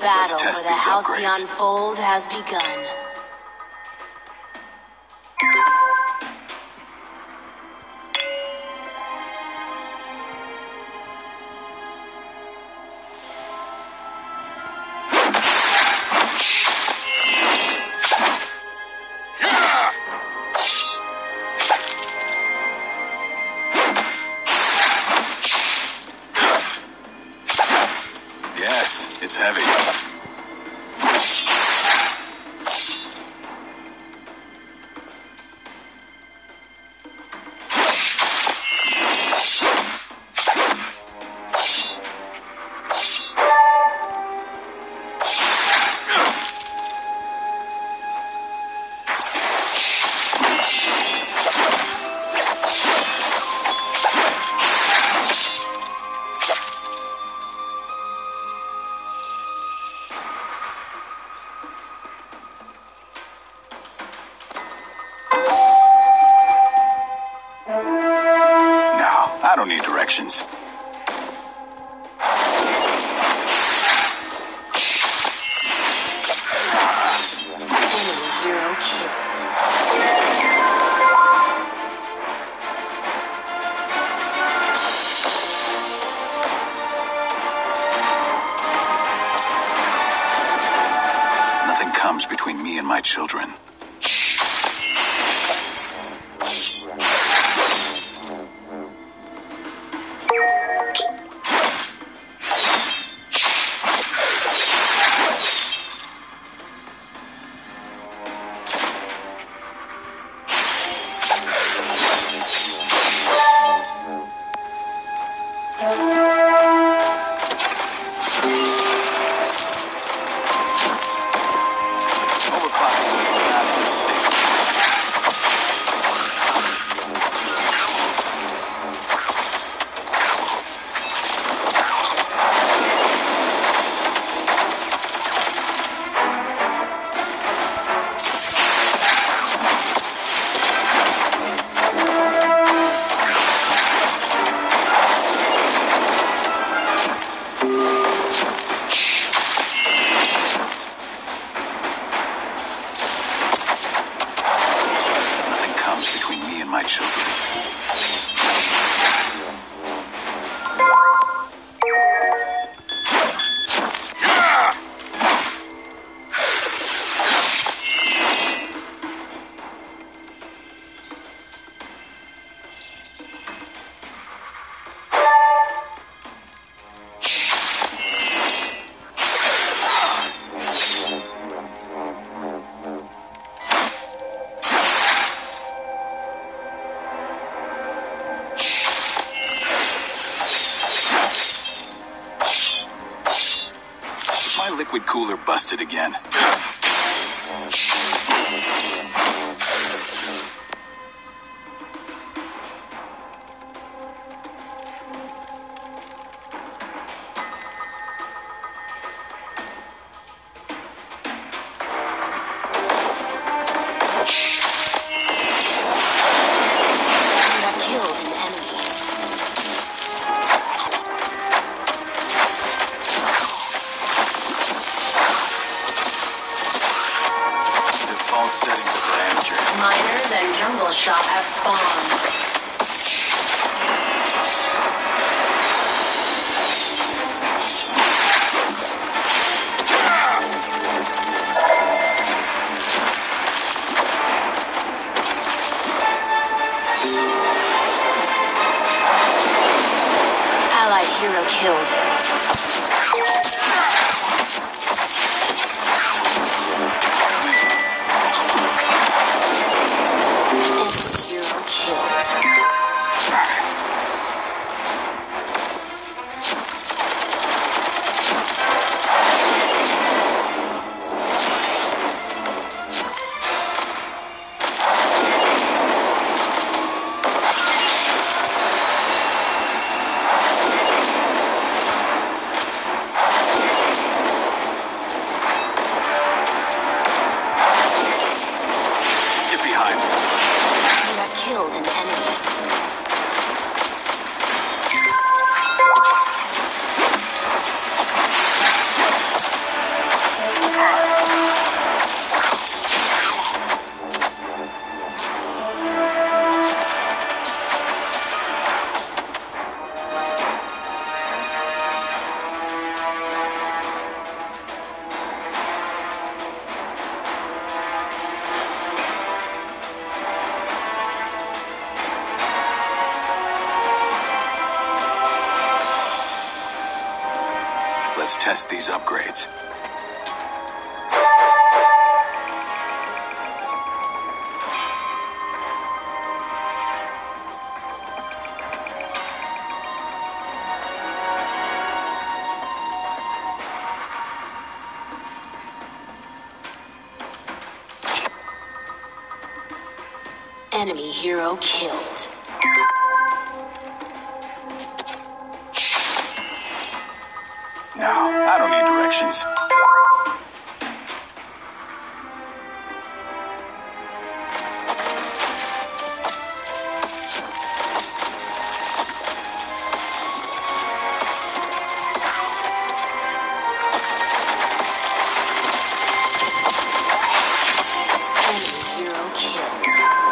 battle for the Halcyon Fold has begun. Yes, it's heavy. I don't need directions. Hero killed. Nothing comes between me and my children. Between me and my children. My liquid cooler busted again. Settings for amateurs. Miners and jungle shop have spawned. Allied hero killed. Hero killed. test these upgrades. Enemy hero killed. Now, I don't need directions. Enemy hero killed.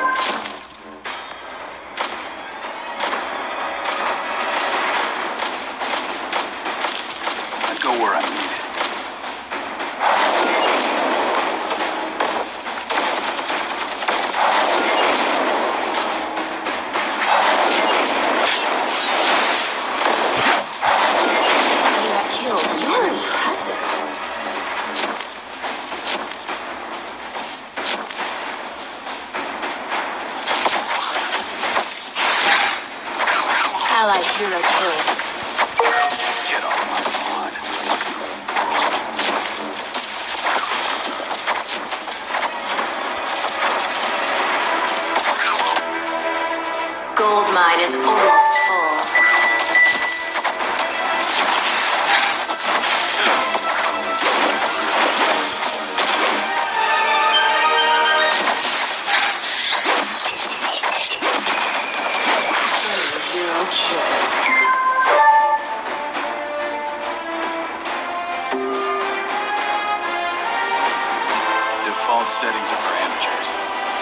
I go where I'm needed. You got killed. You're impressive. Allied hero killed. Get off my lawn. Gold mine is almost full. Enemy hero killed. Default settings are for amateurs.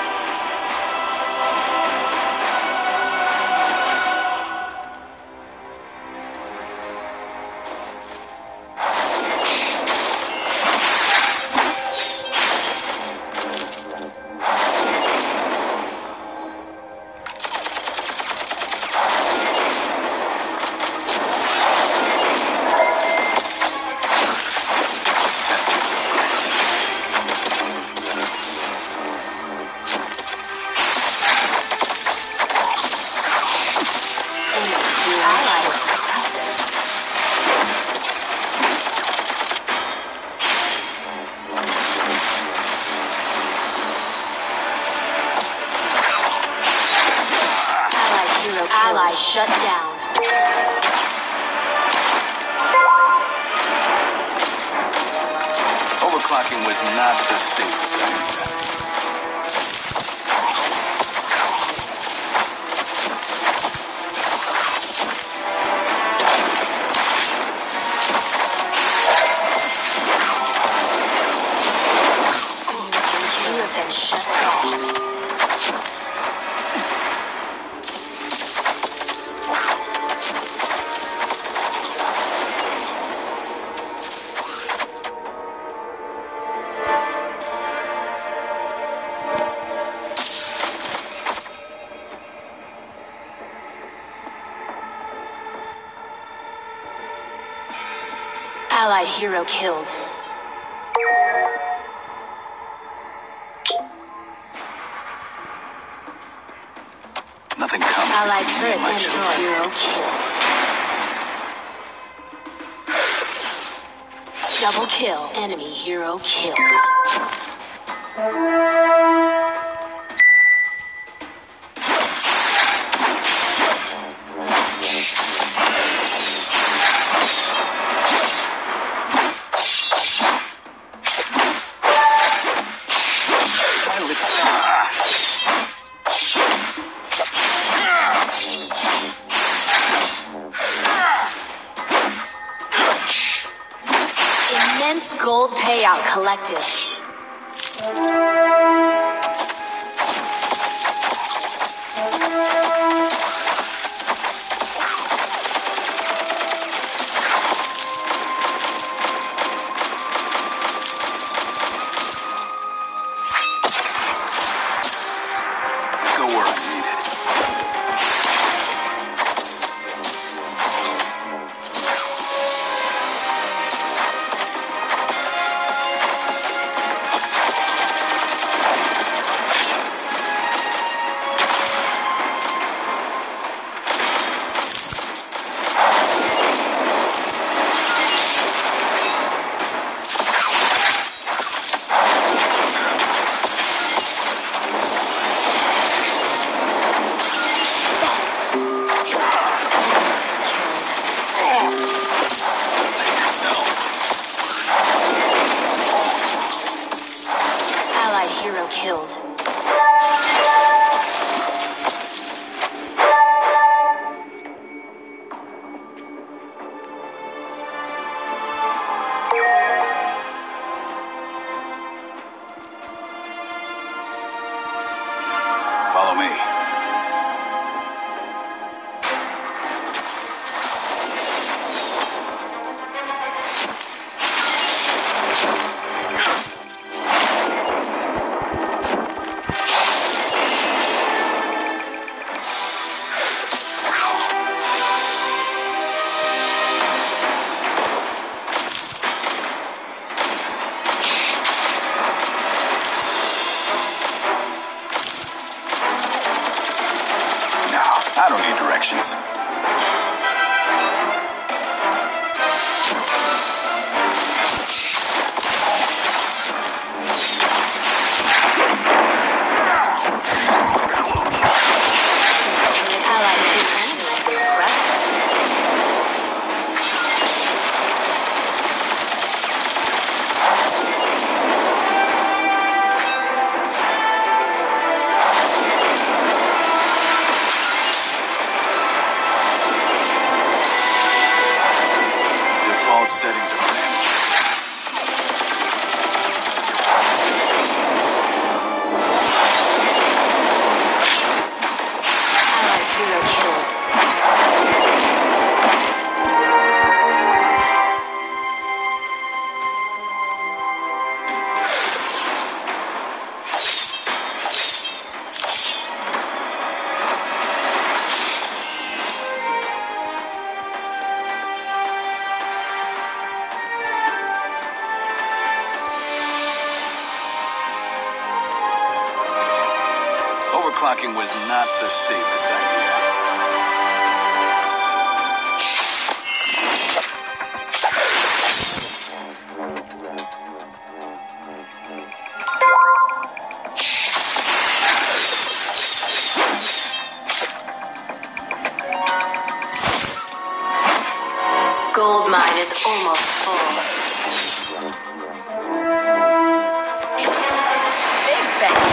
Let's test these upgrades. Enemy hero ally is impressive. Allied hero killed. Ally shut down. Overclocking was not the safest thing. You have been shut down. Allied hero killed. Nothing comes Allied between me turret and my destroyed. children. Hero killed. Double kill. Enemy hero killed. Immense gold payout collected. Go where I'm needed. killed. Follow me. I don't need directions. Settings are managed. Allied hero killed. Overclocking was not the safest idea. Gold mine is almost full. Big bang.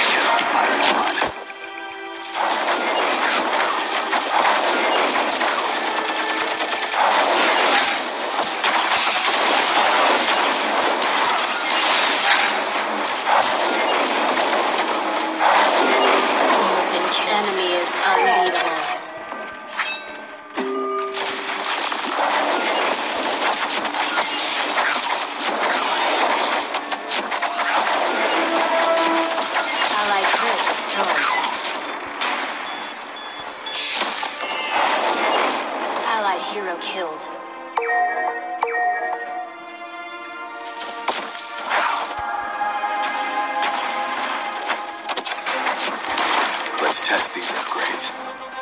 Enemy is unbeatable. Allied turret destroyed. Allied hero killed. Let's test these upgrades.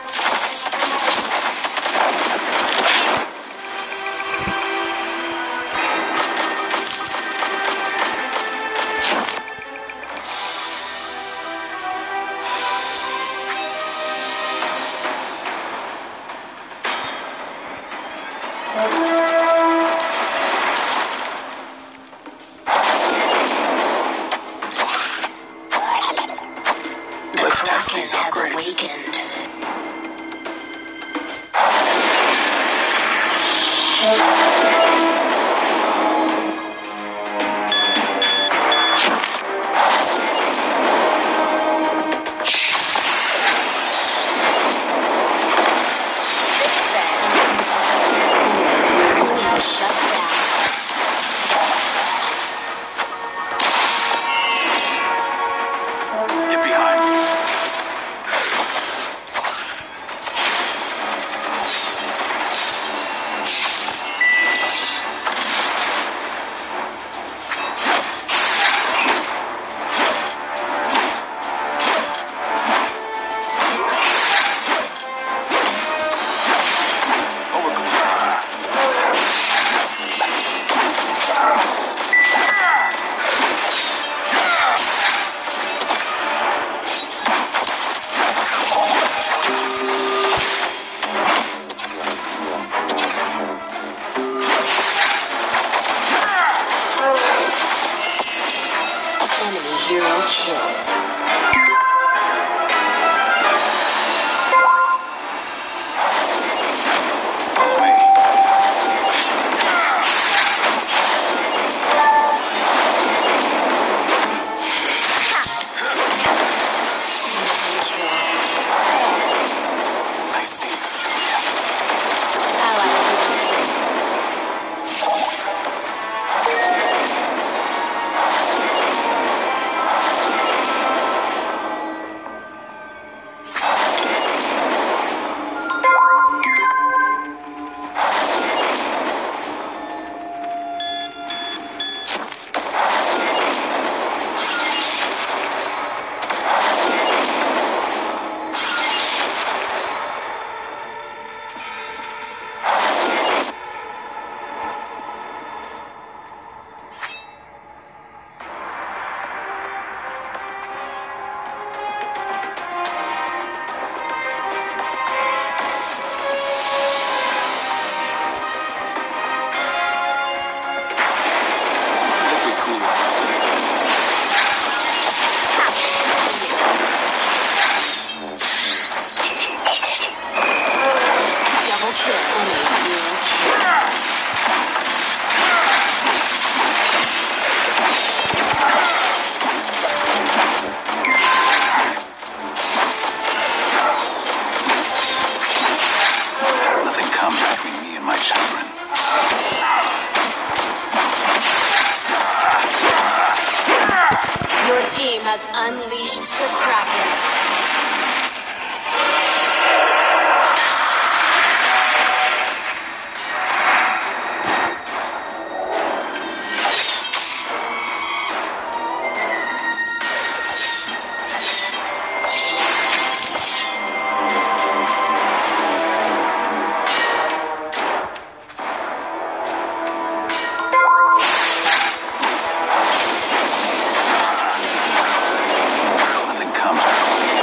Let's test these upgrades. Has awakened. Shut down. Get behind me. hero killed. Follow me. I see you, Julia. Ally Nothing comes between me and my children. Your team has unleashed the Kraken. Nothing comes between me.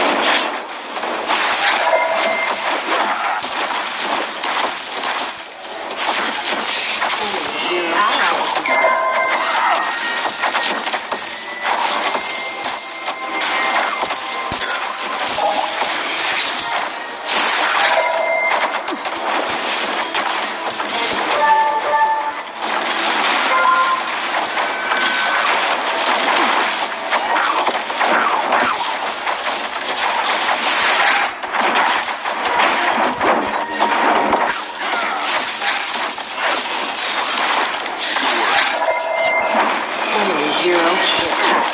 Enemy hero killed.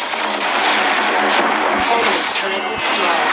Enemy turret destroyed.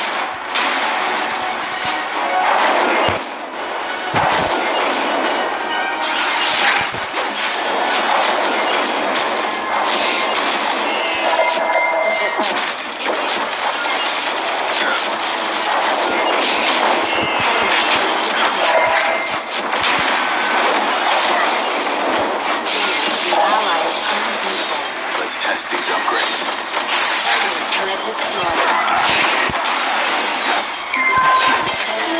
Let's test these upgrades. Enemy turret destroyed.